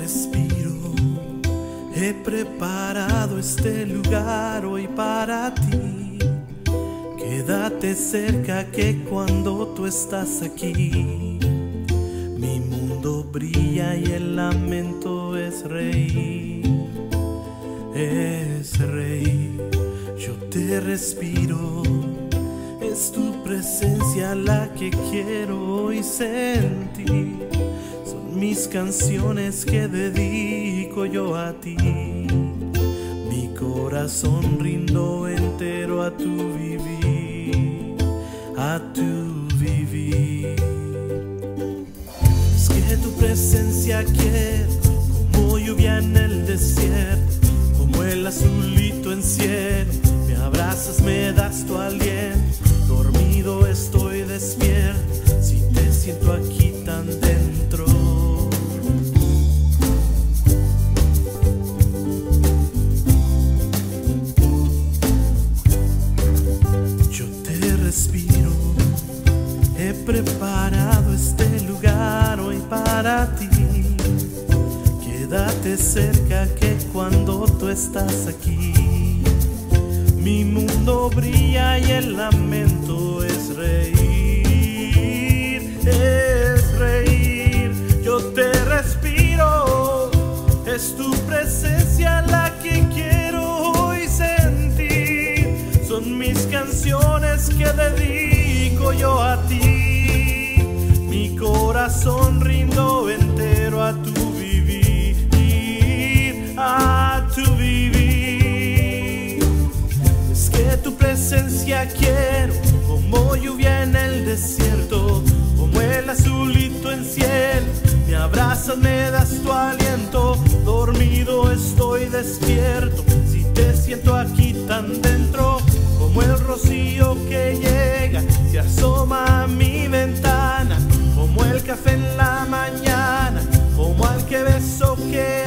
respiro, he preparado este lugar hoy para ti. Quédate cerca que cuando tú estás aquí, mi mundo brilla y el lamento es reír, es reír. Yo te respiro, es tu presencia la que quiero hoy sentir. Son mis canciones que dedico yo a ti. Mi corazón rindo entero a tu vivir, a tu vivir. Es que tu presencia quiero, como lluvia en el desierto, como el azulito en cielo. Me abrazas, me das tu aliento. Dormido estoy despierto, si te siento aquí tan dentro. Yo te respiro, he preparado este lugar hoy para ti. Quédate cerca que cuando tú estás aquí, mi mundo brilla y el lamento es reír, es reír. Yo te respiro, es tu presencia la que quiero hoy sentir. Son mis canciones que dedico yo a ti. Mi corazón rindo entero a tu vivir, a tu vivir. Tu presencia quiero, como lluvia en el desierto, como el azulito en cielo. Me abrazas, me das tu aliento. Dormido estoy despierto, si te siento aquí tan dentro. Como el rocío que llega, se asoma a mi ventana. Como el café en la mañana, como al que beso que